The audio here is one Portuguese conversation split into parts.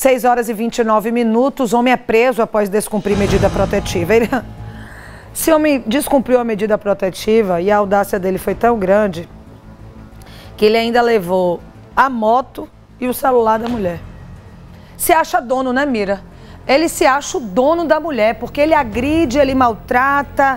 6 horas e 29 minutos, homem é preso após descumprir medida protetiva. Esse homem descumpriu a medida protetiva e a audácia dele foi tão grande que ele ainda levou a moto e o celular da mulher. Se acha dono, né, Mira? Ele se acha o dono da mulher, porque ele agride, ele maltrata,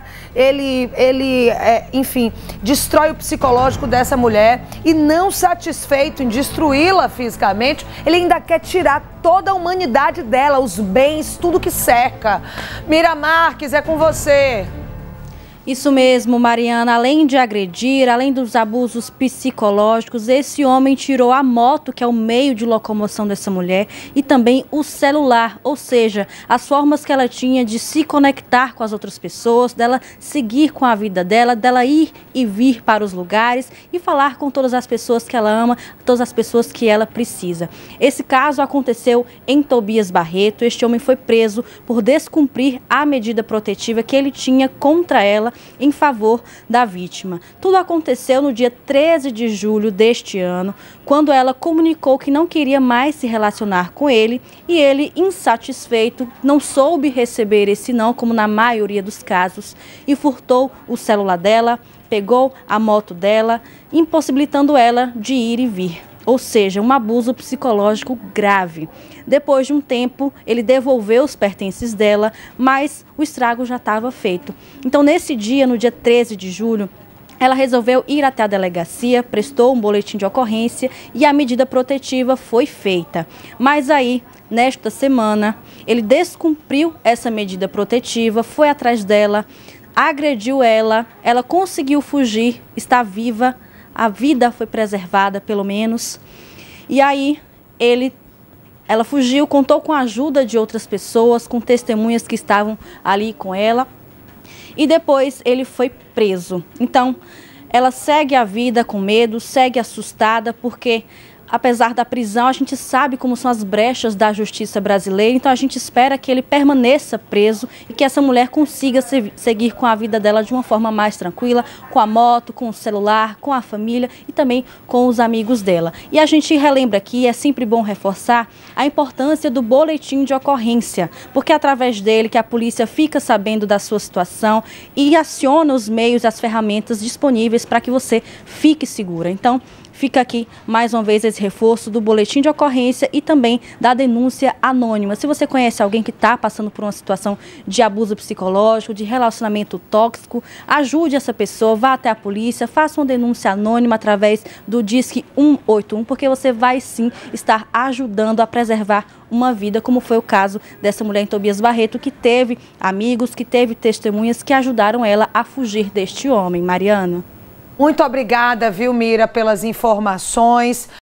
enfim, destrói o psicológico dessa mulher e não satisfeito em destruí-la fisicamente, ele ainda quer tirar toda a humanidade dela, os bens, tudo que cerca. Mira Marques, é com você. Isso mesmo, Mariana. Além de agredir, além dos abusos psicológicos, esse homem tirou a moto, que é o meio de locomoção dessa mulher, e também o celular, ou seja, as formas que ela tinha de se conectar com as outras pessoas, dela seguir com a vida dela, dela ir e vir para os lugares e falar com todas as pessoas que ela ama, todas as pessoas que ela precisa. Esse caso aconteceu em Tobias Barreto. Este homem foi preso por descumprir a medida protetiva que ele tinha contra ela em favor da vítima. Tudo aconteceu no dia 13 de julho deste ano, quando ela comunicou que não queria mais se relacionar com ele e ele, insatisfeito, não soube receber esse não, como na maioria dos casos, e furtou o celular dela, pegou a moto dela, impossibilitando ela de ir e vir. Ou seja, um abuso psicológico grave. Depois de um tempo, ele devolveu os pertences dela, mas o estrago já estava feito. Então, nesse dia, no dia 13 de julho, ela resolveu ir até a delegacia, prestou um boletim de ocorrência e a medida protetiva foi feita. Mas aí, nesta semana, ele descumpriu essa medida protetiva, foi atrás dela, agrediu ela, ela conseguiu fugir, está viva, a vida foi preservada, pelo menos. E aí, ela fugiu, contou com a ajuda de outras pessoas, com testemunhas que estavam ali com ela. E depois ele foi preso. Então, ela segue a vida com medo, segue assustada, porque apesar da prisão, a gente sabe como são as brechas da justiça brasileira, então a gente espera que ele permaneça preso e que essa mulher consiga seguir com a vida dela de uma forma mais tranquila, com a moto, com o celular, com a família e também com os amigos dela. E a gente relembra aqui, é sempre bom reforçar a importância do boletim de ocorrência, porque é através dele que a polícia fica sabendo da sua situação e aciona os meios, as ferramentas disponíveis para que você fique segura. Então, fica aqui mais uma vez esse reforço do boletim de ocorrência e também da denúncia anônima. Se você conhece alguém que está passando por uma situação de abuso psicológico, de relacionamento tóxico, ajude essa pessoa, vá até a polícia, faça uma denúncia anônima através do Disque 181, porque você vai sim estar ajudando a preservar uma vida, como foi o caso dessa mulher em Tobias Barreto, que teve amigos, que teve testemunhas que ajudaram ela a fugir deste homem. Mariana. Muito obrigada, viu, Mira, pelas informações.